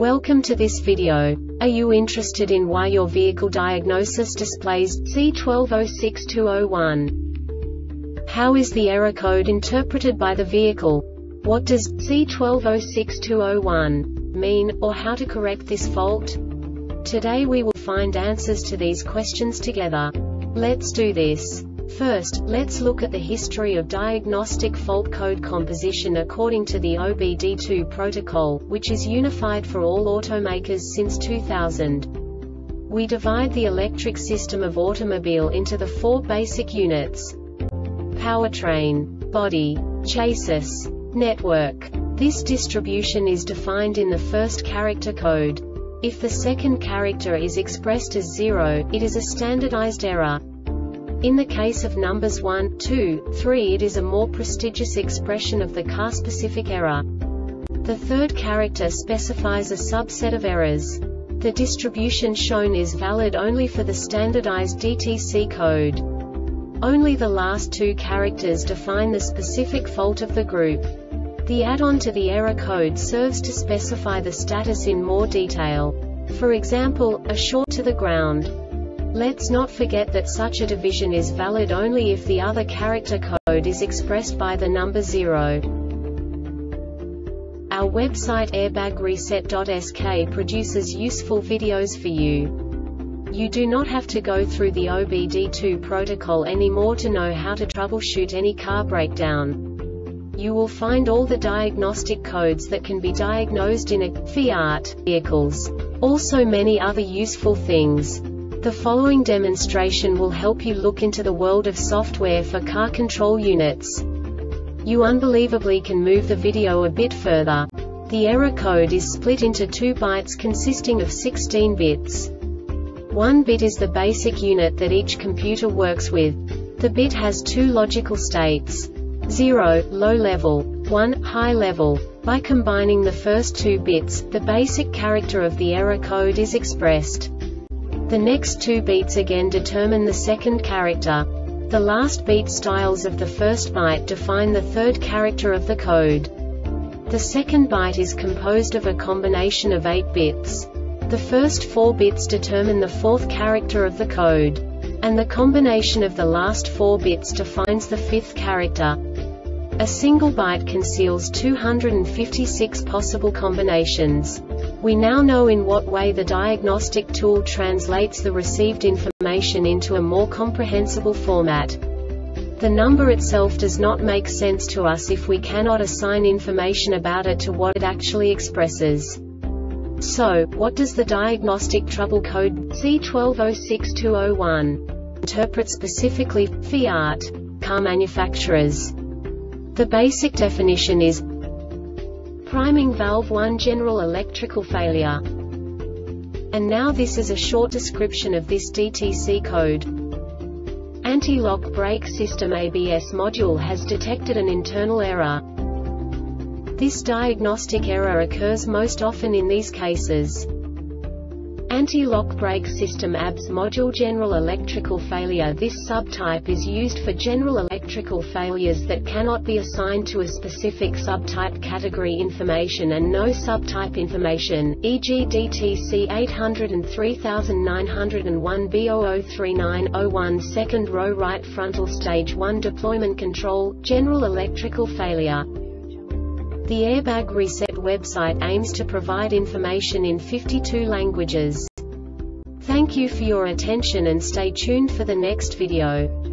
Welcome to this video. Are you interested in why your vehicle diagnosis displays C1206201? How is the error code interpreted by the vehicle? What does C1206201 mean, or how to correct this fault? Today we will find answers to these questions together. Let's do this. First, let's look at the history of diagnostic fault code composition according to the OBD2 protocol, which is unified for all automakers since 2000. We divide the electric system of automobile into the four basic units: powertrain, body, chassis, network. This distribution is defined in the first character code. If the second character is expressed as 0, it is a standardized error. In the case of numbers 1, 2, 3, it is a more prestigious expression of the car-specific error. The third character specifies a subset of errors. The distribution shown is valid only for the standardized DTC code. Only the last two characters define the specific fault of the group. The add-on to the error code serves to specify the status in more detail. For example, a short to the ground. Let's not forget that such a division is valid only if the other character code is expressed by the number 0. Our website airbagreset.sk produces useful videos for you. You do not have to go through the OBD2 protocol anymore to know how to troubleshoot any car breakdown. You will find all the diagnostic codes that can be diagnosed in a Fiat vehicles. Also many other useful things. The following demonstration will help you look into the world of software for car control units. You unbelievably can move the video a bit further. The error code is split into 2 bytes consisting of 16 bits. 1 bit is the basic unit that each computer works with. The bit has 2 logical states: 0, low level, 1, high level. By combining the first 2 bits, the basic character of the error code is expressed. The next 2 beats again determine the second character. The last beat styles of the first byte define the third character of the code. The second byte is composed of a combination of 8 bits. The first 4 bits determine the fourth character of the code. And the combination of the last 4 bits defines the fifth character. A single byte conceals 256 possible combinations. We now know in what way the diagnostic tool translates the received information into a more comprehensible format. The number itself does not make sense to us if we cannot assign information about it to what it actually expresses. So, what does the diagnostic trouble code C1206201 interpret specifically for Fiat car manufacturers? The basic definition is priming valve 1 general electrical failure. And now this is a short description of this DTC code. Anti-lock brake system ABS module has detected an internal error. This diagnostic error occurs most often in these cases: anti-lock brake system ABS module general electrical failure. This subtype is used for general electrical failures that cannot be assigned to a specific subtype category information and no subtype information, e.g. DTC 803901 B003901 second row right frontal stage 1 deployment control, general electrical failure. The Airbag Reset website aims to provide information in 52 languages. Thank you for your attention and stay tuned for the next video.